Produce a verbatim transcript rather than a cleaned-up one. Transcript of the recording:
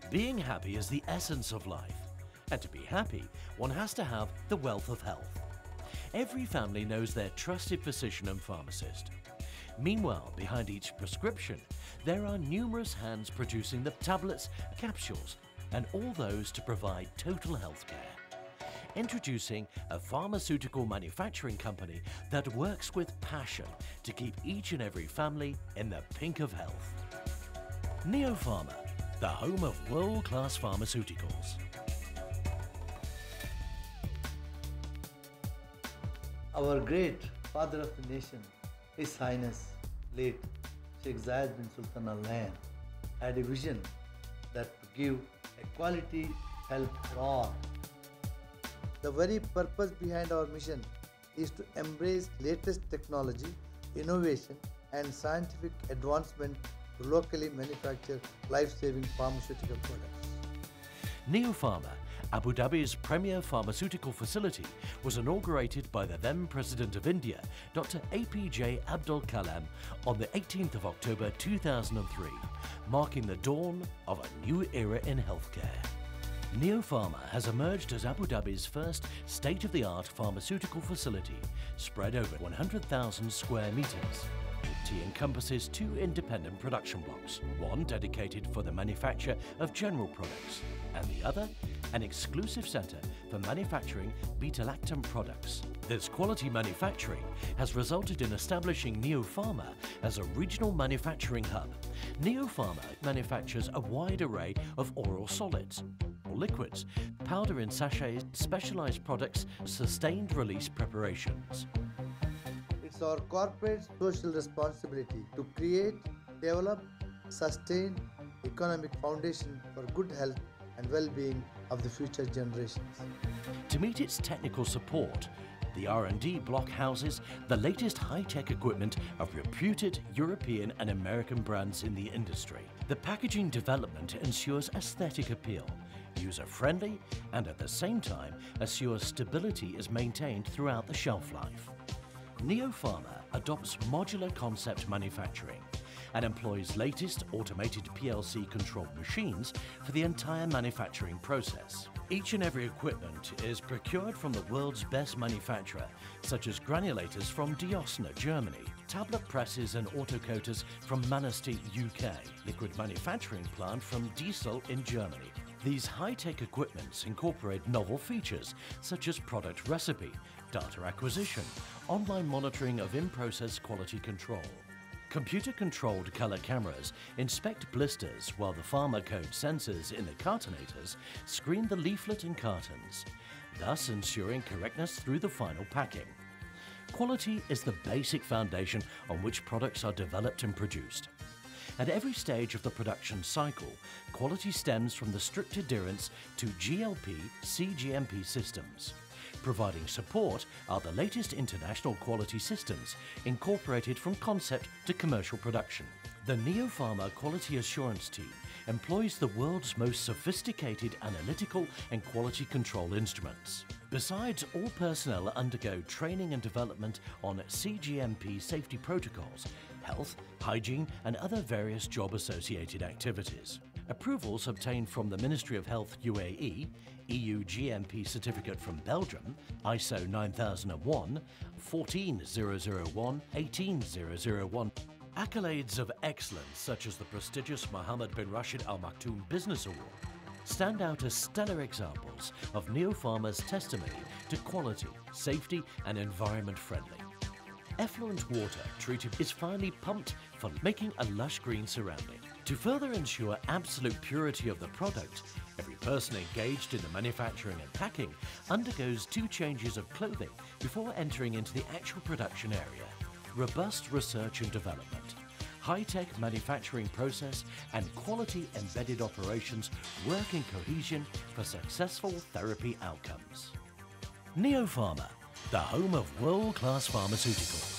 Being happy is the essence of life. And to be happy, one has to have the wealth of health. Every family knows their trusted physician and pharmacist. Meanwhile, behind each prescription, there are numerous hands producing the tablets, capsules, and all those to provide total health care. Introducing a pharmaceutical manufacturing company that works with passion to keep each and every family in the pink of health. Neopharma, the home of world-class pharmaceuticals. Our great father of the nation, His Highness, late Sheikh Zayed bin Sultan Al Nahyan, had a vision that to give a quality health for all. The very purpose behind our mission is to embrace latest technology, innovation and scientific advancement to locally manufacture life-saving pharmaceutical products. Neopharma, Abu Dhabi's premier pharmaceutical facility, was inaugurated by the then President of India, Doctor A P J Abdul Kalam, on the eighteenth of October two thousand three, marking the dawn of a new era in healthcare. Neopharma has emerged as Abu Dhabi's first state-of-the-art pharmaceutical facility, spread over one hundred thousand square meters. It encompasses two independent production blocks, one dedicated for the manufacture of general products, and the other an exclusive centre for manufacturing beta-lactam products. This quality manufacturing has resulted in establishing Neopharma as a regional manufacturing hub. Neopharma manufactures a wide array of oral solids, liquids, powder in sachets, specialised products, sustained release preparations. It's our corporate social responsibility to create, develop, sustain economic foundation for good health and well-being of the future generations. To meet its technical support, the R and D block houses the latest high-tech equipment of reputed European and American brands in the industry. The packaging development ensures aesthetic appeal, user-friendly, and at the same time assures stability is maintained throughout the shelf life. Neopharma adopts modular concept manufacturing and employs latest automated P L C-controlled machines for the entire manufacturing process. Each and every equipment is procured from the world's best manufacturer, such as granulators from Diosna, Germany, tablet presses and autocoaters from Manistee, U K, liquid manufacturing plant from Diesel in Germany. These high-tech equipments incorporate novel features such as product recipe, data acquisition, online monitoring of in-process quality control. Computer-controlled color cameras inspect blisters while the pharma code sensors in the cartonators screen the leaflet and cartons, thus ensuring correctness through the final packing. Quality is the basic foundation on which products are developed and produced. At every stage of the production cycle, quality stems from the strict adherence to G L P C G M P systems. Providing support are the latest international quality systems incorporated from concept to commercial production. The Neopharma Quality Assurance Team employs the world's most sophisticated analytical and quality control instruments. Besides, all personnel undergo training and development on C G M P safety protocols, health, hygiene and other various job-associated activities. Approvals obtained from the Ministry of Health U A E, E U G M P certificate from Belgium, I S O nine thousand one, fourteen thousand one, eighteen thousand one. Accolades of excellence such as the prestigious Mohammed bin Rashid Al Maktoum Business Award stand out as stellar examples of Neopharma's testimony to quality, safety and environment friendly. Effluent water treated is finally pumped for making a lush green surrounding. To further ensure absolute purity of the product, every person engaged in the manufacturing and packing undergoes two changes of clothing before entering into the actual production area. Robust research and development, high-tech manufacturing process and quality embedded operations work in cohesion for successful therapy outcomes. Neopharma, the home of world-class pharmaceuticals.